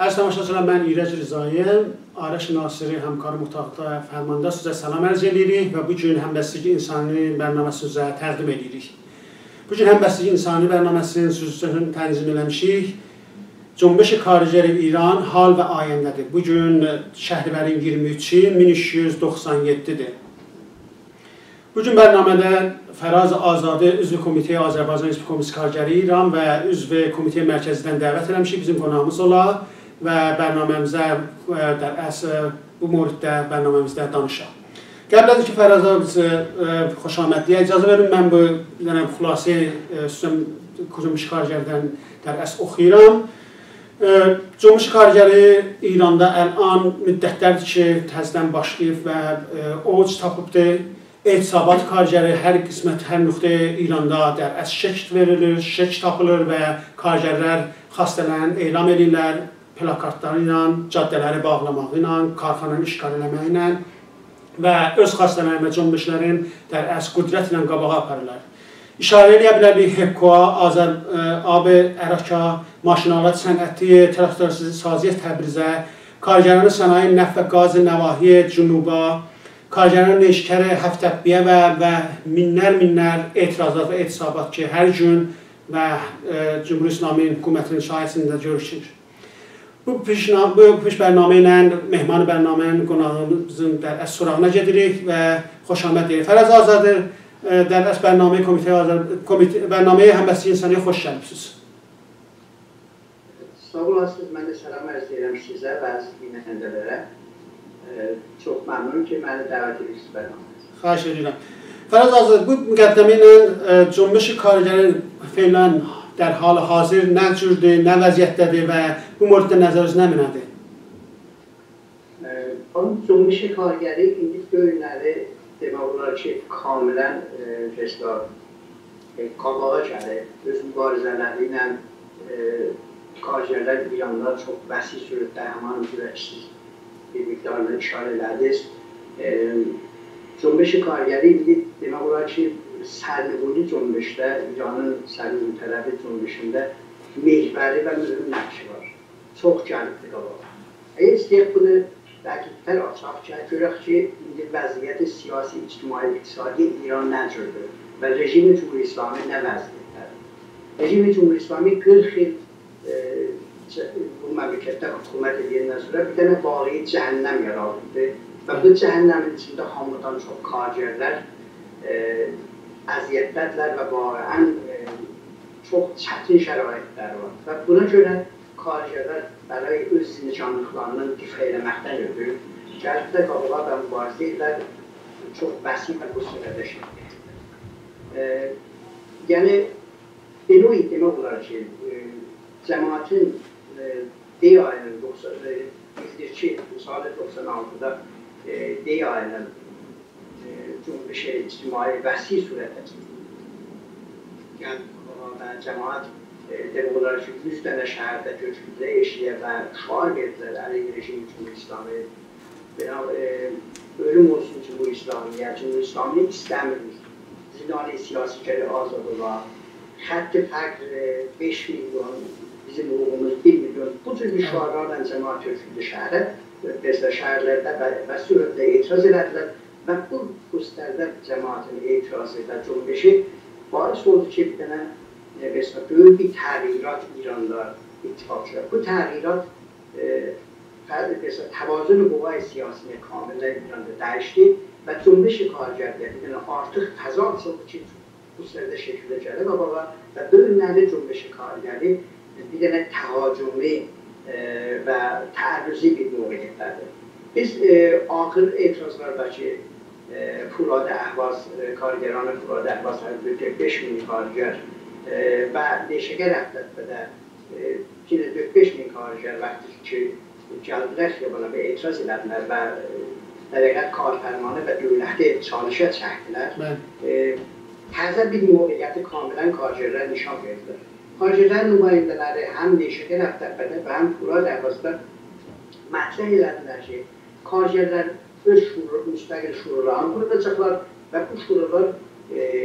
عرض تماشاچیان، من ایرج رضاییم، آرش ناصری همکارم اتاق فرمانده size salam arz edirik və bu gün Həmbəstlik İnsani bərnaməsi üzrə təqdim edirik. Bu gün Həmbəstlik İnsani bərnaməsinin sözünü tənzim eləmişik. Cümbüş Xaricəri İran hal və ayəndədir. Bu gün Şəhribərin 23-i 1397-dir. Bu gün bərnamədə Fəraz Azadə üzv Komitə Azərbaycan Respublikası Xaricəri İran və üzv Komitə Mərkəzidən dəvət eləmişik, bizim qonağımız olar və bərnaməmizə در اصل bu موردdə bərnaməmizdə danışaq. Qəblədir ki, Fəraz abisi xoş amədliyə icazə verin, mən bu xülasə Cümbüş Xaricəridən در اصل oxuyuram. Cümbüş Xaricəri İranda ələn müddətlərdir ki, təzədən başlayıb və oruc tapıbdır. Etisabat Xaricəri hər qismət, hər nöqtəyə İranda در اصل şəkil verilir, şəkil tapılır və Xaricərilər xəstələrini elan edirlər. Plakatları ilə, caddələri bağlamağı ilə, karxananı işgal eləməklə və öz xəstələrin və cümbüşlərin در اصل qüdrət ilə qabağa aparırlar. İşarə edə bilərik HEPCO-a, AB Əraka, Maşinalat Sənəti, Traktörsiz Saziyyət Təbrizə, Xaricərin Sənaye Nəft və Qazı Nəvahiyə Cünuba, Xaricərin Neşkəri Həftəbbiyə və minlər etirazat və etisabat ki, hər gün və Cümhuriyet İslami hökumətinin şahəsində görüşür. Bu piş bərnamə ilə, mehman bərnamənin qonağımızın در اصل sorağına gedirik və xoş amad deyirik. Fəraz Azadə در اصل bərnaməyə Həmbəstlik İnsaniyə xoş gəlibsiniz. Sağ olasınız, mən də salam arz edirəm sizə və əziz dinləyənlərə. Çox məmnunum ki, məni dəvət edirsiniz bərnaməyə. Xahiş edirəm. Fəraz Azadə, bu müqəddəmə ilə Cümbüş Xaricəri fiilən در حال hazır nə cürdür, nə vəziyyətdədir və bu moriddə nəzəriniz nə minədir? Cümbüş Xaricəri indi bölünləri demək olar ki, kamilən qabağa gəlir. Öz mübarizələri ilə xaricərlər İranda çox vəsiz sürətdə həman üzrə siz bir miqdarını işarə elədiniz. Cümbüş Xaricəri indi demək olar ki, sərniguni cümbüşdə, İranın sərniguni tərəfi cümbüşündə mehvəri və mühüm nəqşi var. Çox gəlibdir qabağa. Əgər istəyək bunu dəqiqlər açaq ki, görək ki, indi vəziyyəti siyasi, ictimai, iqtisadi İran nə cürdür və rejimi Cumhuriyet İslami nə vəziyyətdədir. Rejimi Cumhuriyet İslami 40 il bu məmləkətdə hökumət edəndən sonra bir dənə vaqi cəhənnəm yaradıldı və bu cəhənnəmin içində hamıdan çox xaricərlər əziyyətlərdir və varən çox çətin şəraitlər var. Və buna görə xaricərlər bəray öz zindicanlıqlarının difə eləməkdən ötürü gəlibdə qabağa və mübarizə edirlər çox vəsi və bu sürədə şəkildir. Yəni, beloyi demək olar ki, cəmaətin D ayının bildir ki, salı 96-da D ayının Cümbüş ictimai vəsi surətdə və cəmaət demək olar ki, 100 dənə şəhərdə köçküdə eşiyə və şuar verdilər əleyhi rejim Cumhuriyet İslami. Ölüm olsun Cumhuriyet İslamiyə, Cumhuriyet İslami istəmirik. Zindani siyasikəri azad olar. Xətti fəqr 5 milyon, bizim ruhumuz 1 milyon. Bu cür bir şuarlarla cəmaət köçküdə şəhərə, şəhərlərdə və sürətdə etiraz elədilər. Və bu xüsuslərdə cəmaətin etirazı və cümbüşü baris oldu ki, bir dənə böyük bir təğyirat İranda ittifaqçılar. Bu təğyirat təvazun quvay siyasini kamillə İranda dəyişdi və cümbüş xaricəriyyəti bir dənə artıq təzad oldu ki, xüsuslərdə şəkildə gəlir qabağa və bölünləri cümbüş xaricəri bir dənə təhacümi və təərrüzi bir müvəziyyətlərdir. Biz axır etirazlardakı Furadə Əhvaz, karigəranı Furadə Əhvaz 5 min karigər və Neşəgər Əhdətbədə 5 min karigər vaxtı ki, gəldilər xiyabana və etiraz elədilər və dəqiqət karfərmanı və dövləti çalışa çəkdilər. Təzə bir müvəziyyəti kamilən karigərlər nişan verdilər. Karigərlər nümayəndələri həm Neşəgər Əhdətbədə və həm Furadə Əhvazda mətrəh elədilər ki, karigərlər öz müstəqil şuralarını quracaqlar və bu şuralar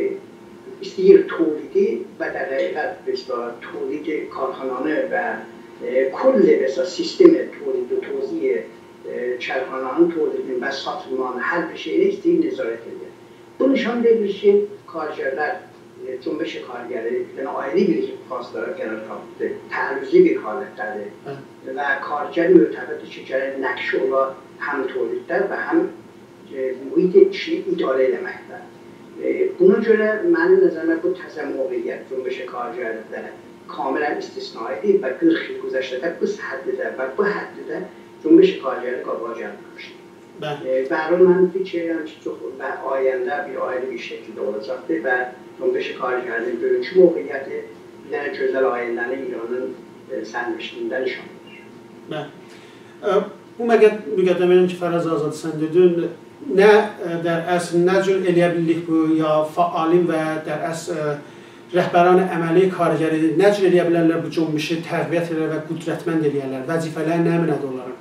istəyir tolidi və dəqiqət tolidi karxananı və کل بسا سیستم تولید و توزیع چرخانه‌های تولید و ساختمان هر بشه یک نظارت کرده. Bu nişan verir ki, kargerler, cümbüş kargeri, yani ayrı bir faslara genel kapıdır, təhlüzi bir halətdədir və karger mütəbət işçilərin nəqşi olan həm tolidlər və həm mühit işini idarə eləməkdə. Buna görə mənim nəzərimə bu təzə mobiliyyət cümbüş kargerlərə kamilən istisnaidir və 40 il güzəştədə bu həddidə və bu həddidə cümbüş kargeri qabağa gəlməmişdir. برای من fikirəm ki, çox və ayəndə bir ayrı bir şəkildə olacaqdır və cümbüş kargerinin bugünkü mobiliyyəti bir dənə gözəl ayəndəni İranın sərnişinində nişanlanır. Bu müqəddəmənin ki, Fəraz Azad sən dedin, nə dər əsl nə cür eləyə bildik bu, ya fəalin və dər əsl rəhbəran əməli kargeri nə cür eləyə bilərlər bu cümbüşü tərbiyyət elər və qüdrətmənd eləyərlər, vəzifələr nə minədir onların?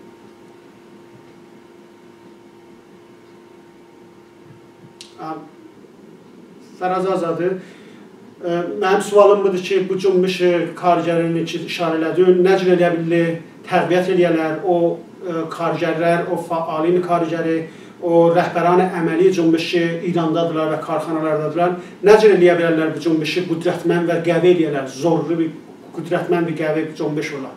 Fəraz Azadı, mənim sualım budur ki, bu cümbüş kargerini ki, işarə elədin, nə cür eləyə bilir, tərbiyyət eləyərlər, o kargerlər, o fəalin kargeri, o rəhbəran əməli cümbüşü İrandadırlar və karxanalardadırlar, nə cür eləyə bilərlər bu cümbüşü qüdrətmənd və qəvi eləyərlər, zorlu bir, qüdrətmənd bir qəvi cümbüş olar?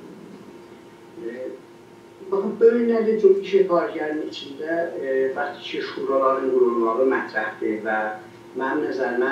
Bakın, bölünəli cümbüş kargerinin içində bəxti ki, şuraların qurulmağı mətrəhdir və mənim nəzərimə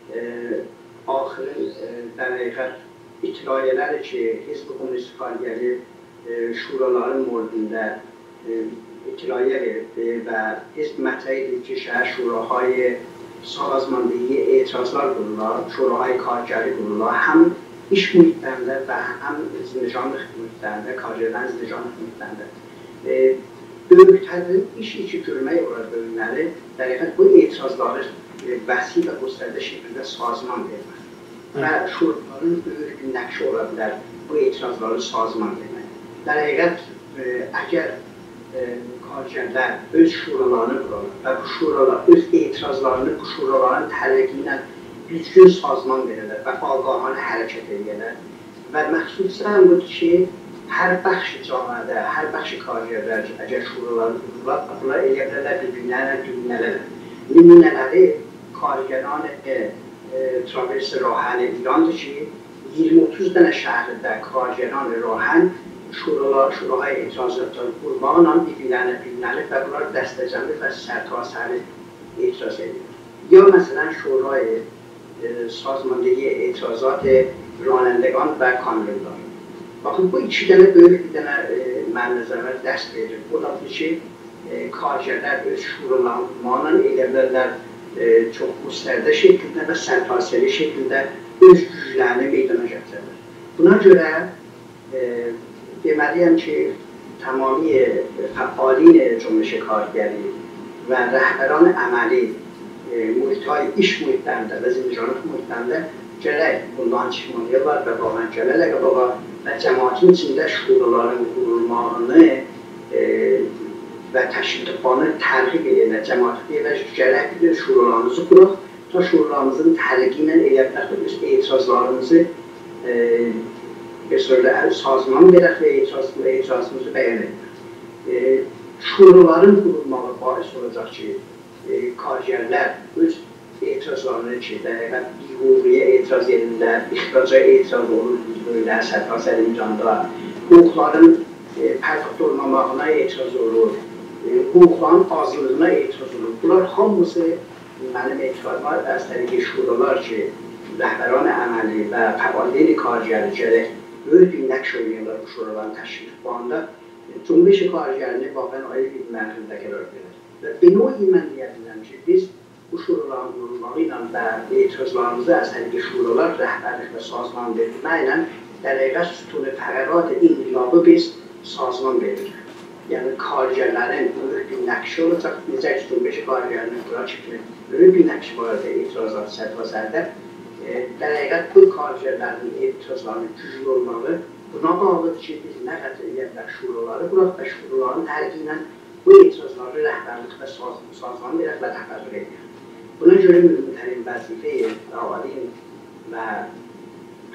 axırın dəqiqət itilayələri ki, Hizb-i Komünist kargeri şuraların moردində itilayə veribdir və Hizb mətrəyidir ki, şəhər şurahay sazmandeyi etirazlar qururlar, şurahay kargeri qururlar, həm iş mühitlərində və həm zindicanlıq mühitlərində, kargerlərin zindicanlıq mühitlərində. Böyüklərin iş içi görmək olar bölünməli, dəqiqət bu etirazları vəsi və göstərdə şəkildə sazman vermək. Və şuraların böyük bir nəqşi ola bilər bu etirazları sazman vermək. Dəqiqət, əgər kargerlər öz şuralarını qurarlar və bu şuralar öz etirazlarını bu şuraların tələqi ilə düzgün sazman verirlər və ağahanə hərəkət edirlər. Və məxsusən budur ki, hər bəxşi camiədə, hər bəxşi kargerlər əgər şuraları qururlar, bunlar eləyə bilərlər bir-birlərlə nümunələr. Nümunələri kargeran Travers Rahan İrandır ki, 20-30 dənə şəhərdə kargeran Rahan şurahay etirazatları qurmaqla bir-birlərlə və bunlar dəstəcəmli və sərtasəli etiraz edir. Ya məsələn şurای sazmandگی اعتراضات رانندگان و کامیوندار. Bakın bu iki dənə böyük bir dənə mənim nəzərimə dəst verir. O da ki, kargerlər öz şuralarla elə bilərlər çox müstərdə şəkildə və sərtasəli şəkildə öz güclərini meydana gətirirlər. Buna görə deməliyəm ki, tamami fəalin cümbüş kargeri və rəhbəran əməli mühitهای iş mühitlərində və zindicanlıq mühitlərində gərək bundan çıxmalıyırlar və bağlan gələrlər və cəmaatın içində şuraların qurulmağını və təşkilatını tərqiq edirlər. Cəmaatı deyirlər ki, gərək bir şuralarımızı quraq, ta şuralarımızın tərqiqi ilə elə bilərək öz etirazlarımızı bir sözlə sazman verək və etirazımızı bəyan edək. Şuraların qurulmağı bahis olacaq ki, kargerlər öz etirazlarını ki, hüquqiyə etiraz edirlər, ixraca etiraz olur, böyle sərtasəli imcanda, hüquqların pərtəqdə olmamağına etiraz olur, hüquqların azlığına etiraz olur. Bunlar hamısı mənim etirazım var, az təbii şuralar ki, rəhbəran əməli və fəaliyet kargeri gərək böyük bir nəqş oynayırlar bu şuraların təşkilatında. Cümbüş kargerini vaxtən ayrı bir mərhələdə qərar verir. Və binoyi mən deyə bilirəm ki, biz bu şuraların qurulmağı ilə və etirazlarımızı az təbii şuralar rəhbərlik və sazman verilməklə dəqiqət sütunu fəqərat inqilabı biz sazman veririk. Yəni kargerlərin böyük bir nəqşi olacaq, necə ki, cümbüş kargerinin bura kimi böyük bir nəqşi var etirazat sərtasərdə. Dəqiqət bu kargerlərin etirazlarının güclü olmalı. Buna bağlıdır ki, biz nə qədər edək şuraları quraq və şuraların tərqi ilə bu etirazları rəhbərlik və sazman verək və təhvəzür edək. Buna görə mühümtərin vəzifəyi, alim və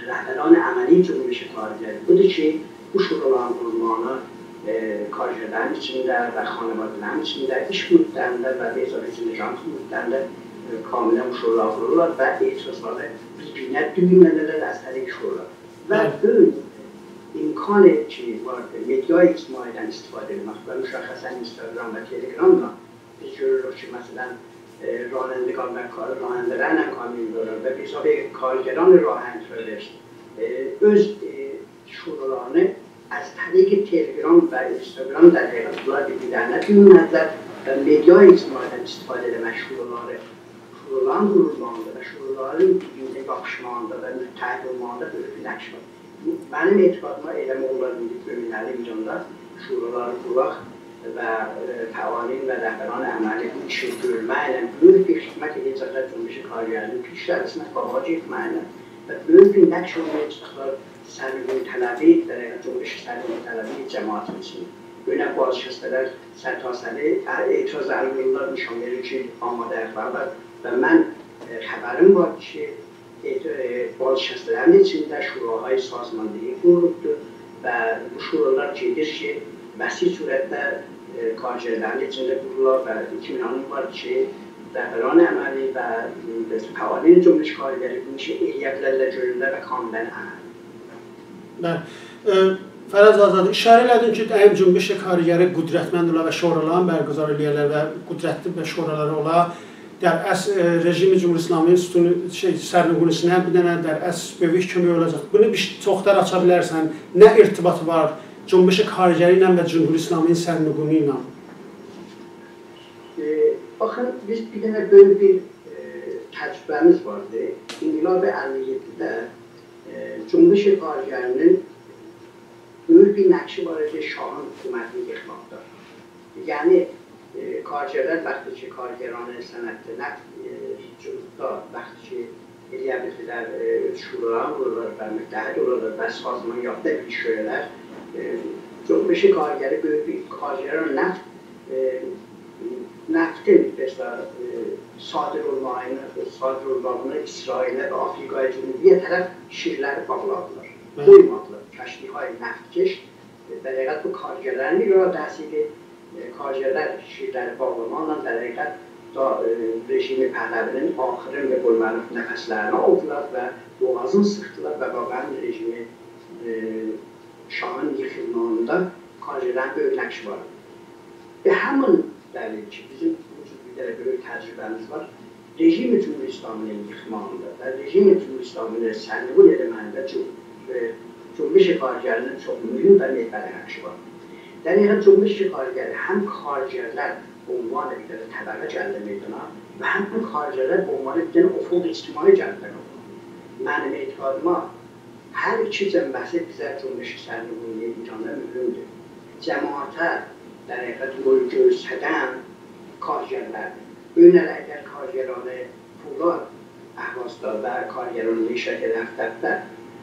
rəhbərان əməli cümbüş kariləri budur ki, bu şuraların qurulmağına kariyerlərin içində və xanəvadələrin içində, iş müddətlərində və bezarıcı müddətlərində kamilə bu şuralar qururlar və etirazları bir-birinə düğümlənirlər, az tərik şuralar. Və böyük imkan ki, medya ictimaiyyədən istifadə edilmək və müşəxəsən Instagram və Telegramla biz görürük ki, məsələn, رانندگان و رانندگان کامیون دارن و به حساب کارگران راهنمایی öz şuralarını از طریق تلگرام و اینستاگرام در حقیقت bunlar bir-birlərinə düğümlədilər və media ictimaiyyədən istifadə etmək şuraların qurulmağında və şuraların bir-birinə yapışmağında və müttəhid olmağında böyük bir nəqş var. Mənim etiqadıma eləmə olar indi bölümləri İranda şuraları quraq və fəalin və rəhbəran əməli bu işi görməklə böyük bir xidmət edəcəklər cümbüşü kariyerinin pişlərisinə bağa getməklə və böyük bir nəqş olmayacaqlar sərnigün tələbi, cümbüşü sərnigün tələbi cəmaatın üçün. Önə bazı şəxslər sərtasəli etiraz əlqırlar nişan verir ki, amadəyəqlər var və mən xəbərim var ki, bazı şəxslərin içində şurahay sazmanlığı qurulubdur və bu şuralar gedir ki, vəsiq surətdə kariyerlərin içində qururlar və 2000 anım var ki, rəhbəran əməli və fəalin cümbüş kariyeri bu işi eləyə bilərlər, görürlər və kamilən əməli. Fərəz Azad, işarə elədin ki, əyim cümbüş kariyeri qüdrətmənd ola və şuraların bərqəzar eləyərlər və qüdrətli və şuraları ola. Dərəs rejimi Cumhur İslami İnstitutunun sərnigunisinə bir dənə dərəs böyük kömək olacaq. Bunu çoxdar aça bilərsən, nə irtibatı var cümbüşü kariyeri ilə və Cumhur İslaminin sərniguni ilə? Baxın, biz bir dənə böyük bir təcrübəmiz vardı. İnqilab-ı 57-də cümbüşü kariyerinin böyük bir nəqşi var idi Şahın hökumətini yıxmaqda. Yəni, kariyerlər vaxtı ki, kariyeranın sənətdə, cümbüşdə vaxtı ki, eləyə bildilər, şuralar olurlar və müttəhid olurlar və sazman yapda bir şeylər. Cümbüşü kariyeri böyük bir kariyeran neftin sadir olmağını İsrailə və Afrikaya Cünubiyə tərəf şirləri bağladılar, doymadılar. Kəşfihay nəftkeş və həqiqət bu kariyerlərin iradəsidir. Kariyerlər şirləri bağlamaqla və həqiqət rejimi Pəhləvinin axırın və qoymanın nəfəslərini aldılar və boğazını sıxdılar və babən rejimi Şahın yıxılmağında kariyerlərin böyük nəqşi var. Və həmin dəlil ki, bizim bir dənə böyük təcrübəmiz var. Rejimi Cumhur İslamının yıxmağında və rejimi Cumhur İslamının sərnigün eləməyində cümbüşü kariyerinin çox mühüm və meyvəli nəqşi var. Dəniyyət cümbüşü kariyeri həm kariyerlər olmalı bir dənə təbəqə gəldi meydana və həm kariyerlər olmalı bir dənə ufuk ictimai gəldi. Mənim etiqadıma hər iki cəmbəsi bizə cümbüşü sərnigünlüyü İranda mühümdür. Cəmaata dəniyyət boyu göstərən kariyerlərdir. Önələ əgər kariyeranı pullar əhvasda və kariyeranı işə edən dəftər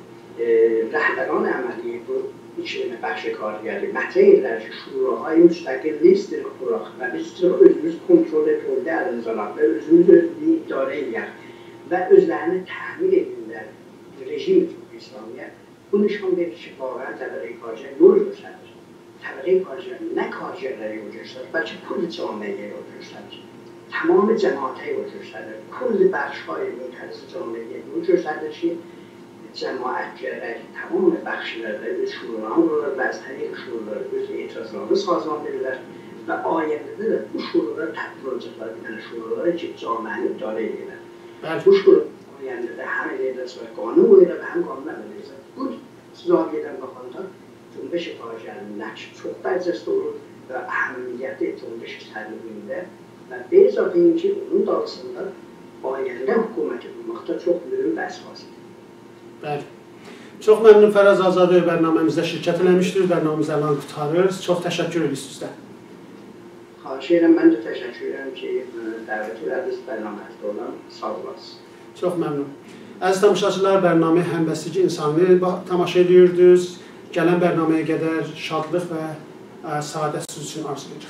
rəhbəran əməli bu iki bəxş kariyeri mətrəyirlər ki, şurahay müstəqillik istəyirik quraq və biz özümüz kontrol etoldə əlimizə alaq və özümüz idarə edək və özlərini təmin edirlər rejim İslamiyə. Bu nişan verir ki, bağıran təbəqə kariyeri yol göstərir. Təbəqə kariyeri nə kariyerləri yol göstərir, bəlkə kul camiyə yol göstərir. Tamamı cəmaata yol göstərir. Kul bəxşhay müntəzə camiyə yol göstərir ki, cəmaət gərək tamam bəxşlərdə öz şuralarını vururlar və az tərik şuraları öz etirazlarını sazman verirlər və ayəndə də bu şuralara tətbiq olacaqlar bir dənə şuralara ki, camiəni idarə edirlər. Bu şuralar ayəndə də həm edəcək və qanun qoyurlar və həm qanun əməl edəcək. Bu zaviyədən baxanda cümbüşü kariyerinin nəqşi çox dərəcəsi olur və əhəmiyyəti cümbüşü sərnigünlüyündə və bir zafiyyin ki, onun dalısında ayəndə hökuməti bulmaqda çox mühüm və əsasıdır. Bəli. Çox məmnun Fərəz Azadə bərnaməmizdə şirkət eləmişdir, bərnaməmizə əlan qutarır. Çox təşəkkür edirik sizdən. Xahiş edirəm, mən də təşəkkür edirəm ki, dəvət edədiniz bərnaməmizdə olan sağ olasınız. Çox məmnun. Əziz tamaşaçılar, bərnaməyə həmbəstiki insanı tamaşa edirdiniz. Gələn bərnaməyə qədər şadlıq və səadət siz üçün arzulayırıq.